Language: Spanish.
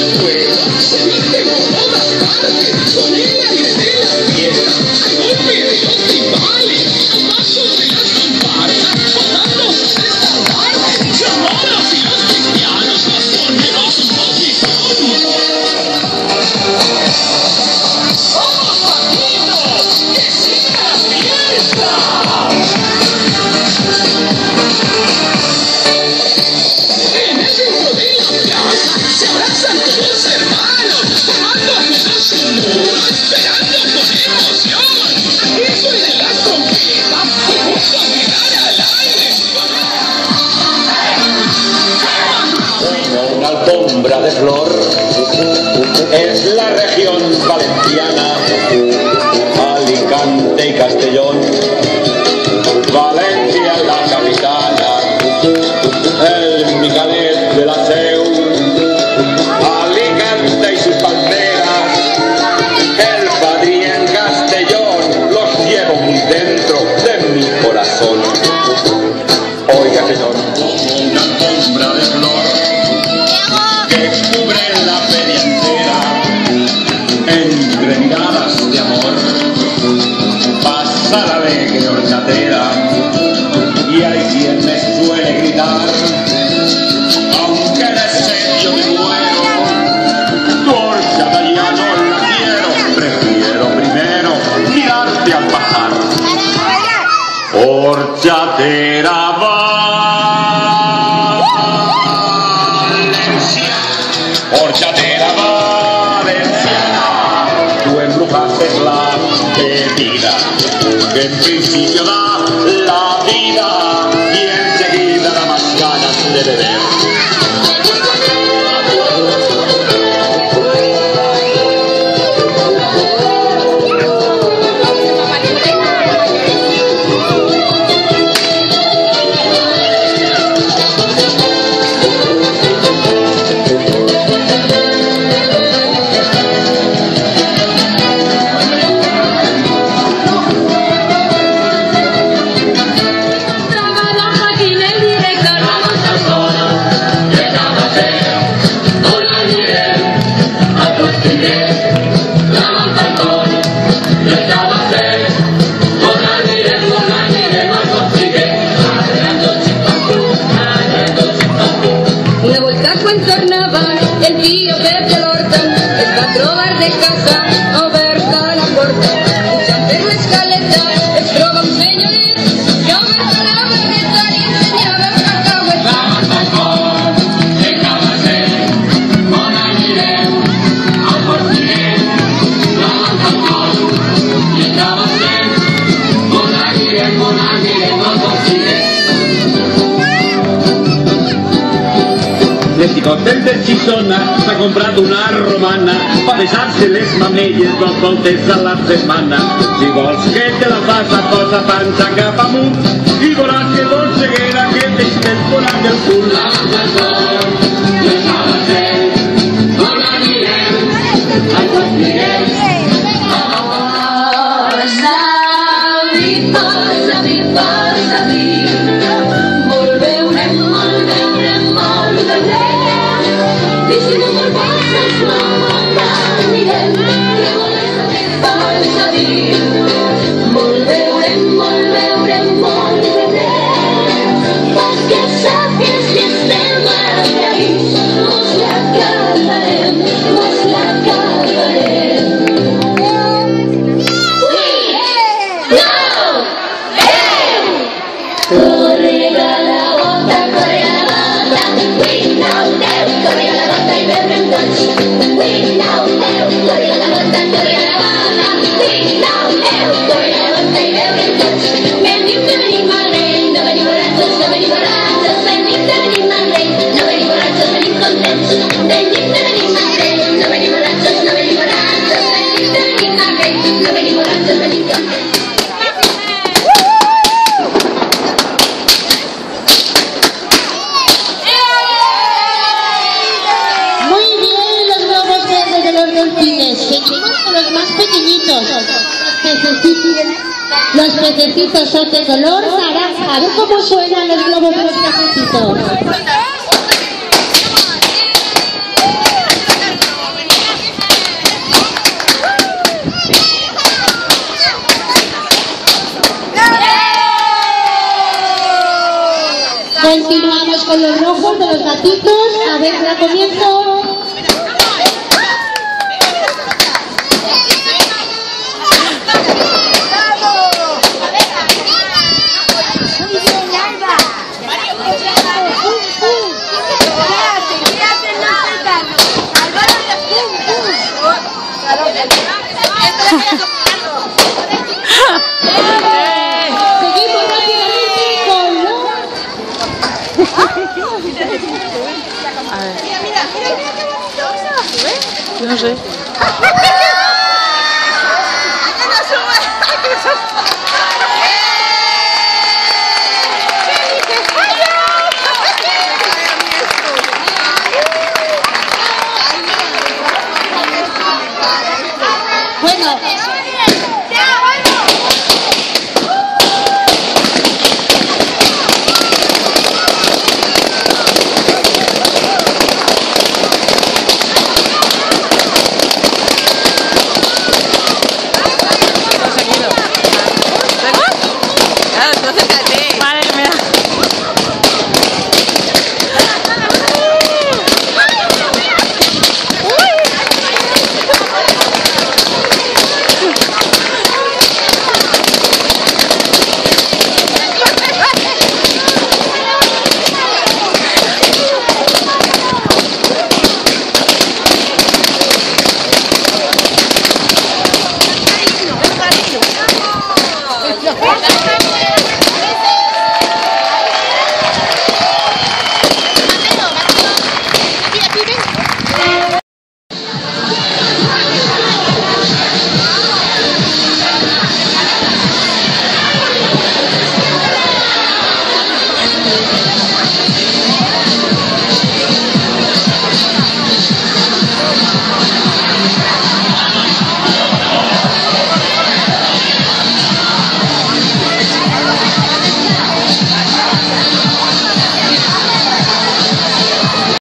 De flor es la región valenciana, Alicante y Castellón, Valencia la capitana, el Micalet de la Seu, Alicante y sus palmeras, el Padrí en Castellón, los llevo muy dentro de mi corazón. Oiga, señor, como una alfombra de flor que cubre la feria entera, entre miradas de amor pasa la alegre horchatera, y hay quien me suele gritar, aunque de sed yo me muero, tu horchata ya no la quiero, prefiero primero mirarte al pasar. Horchatera horchatera valenciana, tú embrujaste la bebida que en principio da la vida y enseguida da más ganas de beber. El tío Pepe Lorta es va a trobar de casa oberta a la porta, puja per l'escaleta es troba un senyoret que oberta la barbeta i ensenyava el cacauet. De Cabasset, on anirem? Al Portiguet, la Mantacol. De Cabasset, on anirem al Portiguet. L'Esticòtel de Xixona s'ha comprat una romana per deixar-se les mamelles 2 voltes a la setmana. Si vols que te la faça, posa panxa cap amunt i veuràs que dolceguera que t'estemporà del cul. La Mantacol, de Cabasset, on anirem? Al Portiguet. Posa vi, molt veurem, molt veurem. I si no me'l poses, no m'enganirem. Que vols saber, posa vi, molt veurem, molt veurem. Perquè sàpies que estem agraïts, mos l'acabarem. Correga la bota, correga la bota i beurem tots. Correga la bota, i beurem tots. Venim al rei, no venim borratxos, no venim borratxos. Venim al rei, no venim borratxos, venim contents. Venim al rei, no venim borratxos, no venim borratxos. Venim al rei, no venim borratxos, venim contents. Seguimos con los más pequeñitos. Los pececitos son de color naranja. ¿Ven cómo suenan los globos de los pececitos? Seguimos rápidamente con los... Mira qué bonito. Yo no sé. ¡Que no sube!